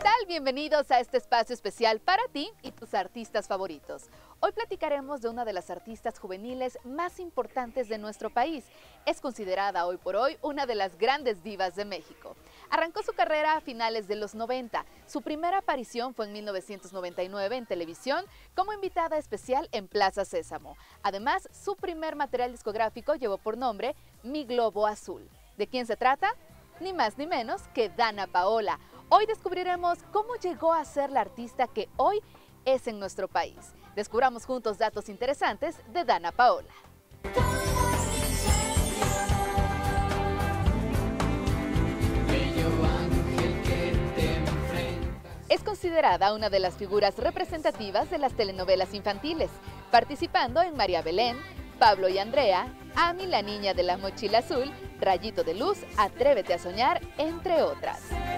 tal? Bienvenidos a este espacio especial para ti y tus artistas favoritos. Hoy platicaremos de una de las artistas juveniles más importantes de nuestro país. Es considerada hoy por hoy una de las grandes divas de México. Arrancó su carrera a finales de los 90. Su primera aparición fue en 1999 en televisión como invitada especial en Plaza Sésamo. Además, su primer material discográfico llevó por nombre Mi Globo Azul. ¿De quién se trata? Ni más ni menos que Danna Paola. Hoy descubriremos cómo llegó a ser la artista que hoy es en nuestro país. Descubramos juntos datos interesantes de Danna Paola. Es considerada una de las figuras representativas de las telenovelas infantiles, participando en María Belén, Pablo y Andrea, Ami la niña de la mochila azul, Rayito de luz, Atrévete a soñar, entre otras.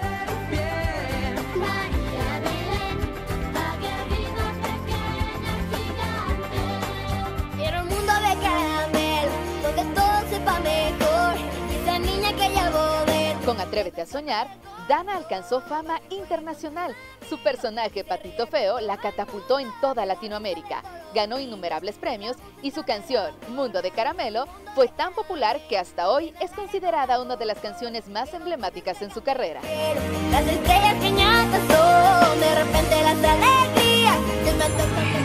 Quiero un mundo de caramelo, donde todo sepa mejor, esa niña que ya voy ver. Con Atrévete a soñar, Danna alcanzó fama internacional. Su personaje Patito Feo la catapultó en toda Latinoamérica. Ganó innumerables premios y su canción Mundo de Caramelo fue tan popular que hasta hoy es considerada una de las canciones más emblemáticas en su carrera. Las estrellas que ñatas son, de repente las alegrías se me antojan.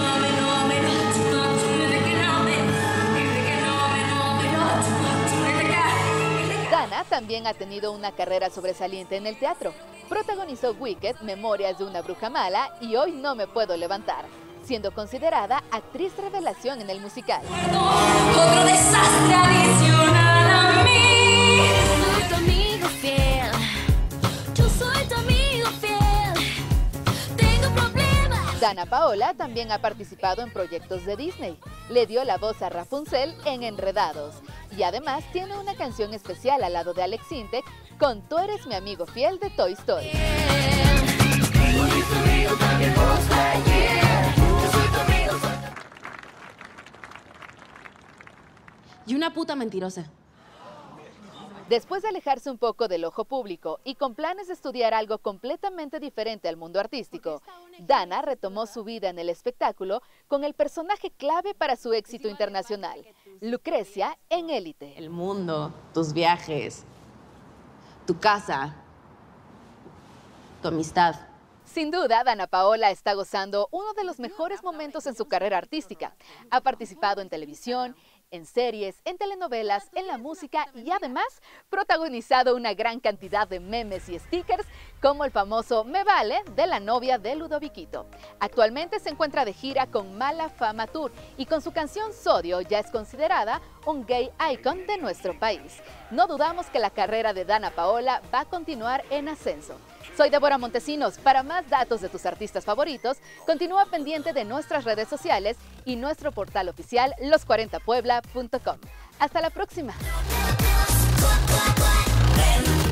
Danna también ha tenido una carrera sobresaliente en el teatro. Protagonizó Wicked, Memorias de una bruja mala y Hoy no me puedo levantar, siendo considerada actriz revelación en el musical. Otro desastre adicional a mí. Soy tu amigo fiel. Yo soy tu amigo fiel. Tengo problemas. Danna Paola también ha participado en proyectos de Disney. Le dio la voz a Rapunzel en Enredados. Y además tiene una canción especial al lado de Alex Sintek con Tú eres mi amigo fiel de Toy Story. Y una puta mentirosa. Después de alejarse un poco del ojo público y con planes de estudiar algo completamente diferente al mundo artístico, Danna retomó su vida en el espectáculo con el personaje clave para su éxito internacional, Lucrecia en Élite. El mundo, tus viajes, tu casa, tu amistad. Sin duda, Danna Paola está gozando uno de los mejores momentos en su carrera artística. Ha participado en televisión, en series, en telenovelas, en la música y además protagonizado una gran cantidad de memes y stickers como el famoso Me Vale de la novia de Ludoviquito. Actualmente se encuentra de gira con Mala Fama Tour y con su canción Sodio ya es considerada un gay icon de nuestro país. No dudamos que la carrera de Danna Paola va a continuar en ascenso. Soy Débora Montesinos. Para más datos de tus artistas favoritos, continúa pendiente de nuestras redes sociales y nuestro portal oficial los40puebla.com. Hasta la próxima.